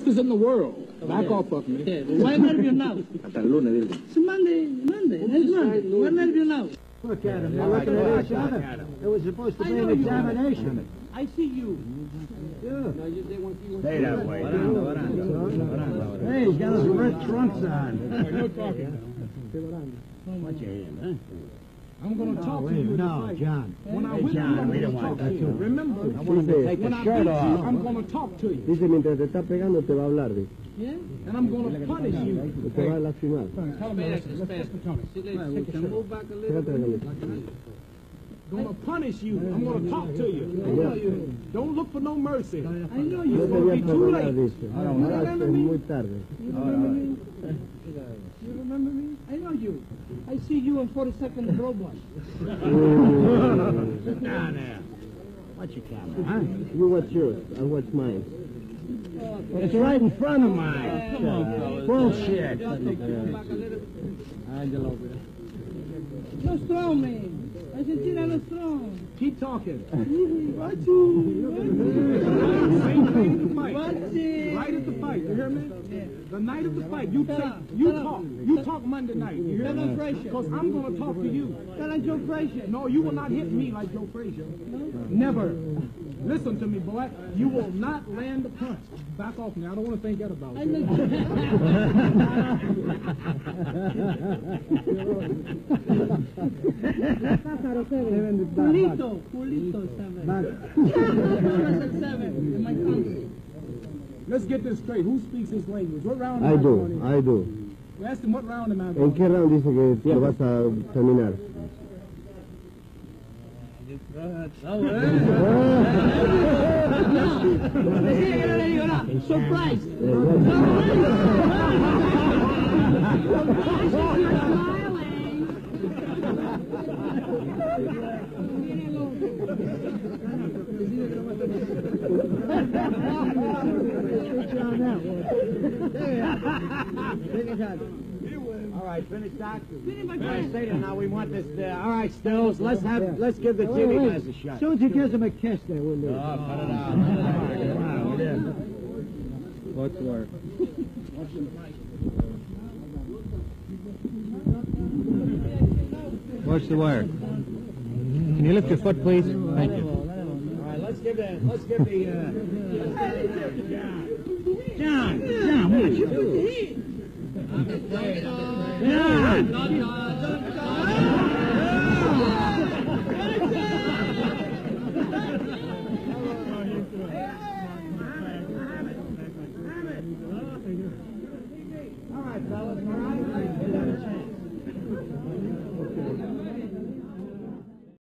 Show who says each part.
Speaker 1: justice in the world. Back off of me.
Speaker 2: Why nervous now?
Speaker 3: Hasta el lunes, dile.
Speaker 2: It's Monday. Next Monday. Why nervous now?
Speaker 4: Look at him. They're looking at each other. It was supposed to be an examination.
Speaker 2: I see you.
Speaker 3: Stay that way.
Speaker 4: Hey, he's got his red trunks on.
Speaker 3: Watch your hand, huh?
Speaker 1: I'm going to talk to you in the
Speaker 4: No,
Speaker 1: fight.
Speaker 4: John.
Speaker 1: When I
Speaker 3: Hey,
Speaker 1: win,
Speaker 3: John,
Speaker 1: I'm
Speaker 3: we
Speaker 1: going
Speaker 3: don't
Speaker 1: to
Speaker 3: want
Speaker 1: talk to
Speaker 3: that.
Speaker 1: you. Remember,
Speaker 3: I want him to take
Speaker 1: when
Speaker 3: the
Speaker 1: I
Speaker 3: shirt
Speaker 1: beat you,
Speaker 3: off.
Speaker 1: I'm going to talk to you.
Speaker 5: Dice, mientras te está pegando te va a hablar, dice.
Speaker 2: Yeah?
Speaker 1: And I'm going to punish you.
Speaker 5: Te va a lastimar.
Speaker 1: Tell him, listen, Tony.
Speaker 2: Move back a little.
Speaker 5: Fíjate la camisa.
Speaker 1: Going to punish you. I'm going to talk to you. Don't look for no mercy.
Speaker 2: I know
Speaker 5: No
Speaker 2: you.
Speaker 1: It's
Speaker 5: te
Speaker 1: going
Speaker 5: voy
Speaker 1: to
Speaker 5: a
Speaker 1: be too
Speaker 5: perdonar,
Speaker 1: late.
Speaker 5: dice. Ahora es muy tarde.
Speaker 2: You remember me? You remember me? I know you. I see you on 42nd Robot.
Speaker 3: Sit down there. Watch your camera, huh?
Speaker 5: You watch yours, I'll watch mine.
Speaker 3: It's right in front of mine.
Speaker 2: Come on, fellas.
Speaker 3: Bullshit.
Speaker 2: No strong, man. I said, no strong.
Speaker 1: Keep talking.
Speaker 2: Watch you.
Speaker 1: Same thing at the fight.
Speaker 2: Watch it.
Speaker 1: Right at the fight. You hear me? The night of the fight, you talk. You talk Monday night. You hear me? Because I'm going to talk to you.
Speaker 2: Tell us Joe Frazier.
Speaker 1: No, you will not hit me like Joe Frazier. Never. Listen to me, boy. You will not land a punch. Back off now. I don't want to think that about
Speaker 2: I
Speaker 1: you. Pulito, seven in my country. Let's get this straight. Who speaks this language? What round
Speaker 5: I
Speaker 1: am I going
Speaker 5: do,
Speaker 1: in?
Speaker 5: I do.
Speaker 1: We asked him what round am I
Speaker 5: ¿En
Speaker 1: going
Speaker 5: qué round dice que lo vas a terminar?
Speaker 2: Surprise!
Speaker 3: All right, finish, Doc. All right, stay there now. We want this. All right, Stills. Let's give the TV guys a shot.
Speaker 4: As soon as he gives him a kiss, they will do.
Speaker 3: Put it out. Come on, yeah.
Speaker 5: What's work? What's the word? Can you lift your foot, please? Thank you.
Speaker 3: All right, let's give the John, what you doing? All right, fellas, all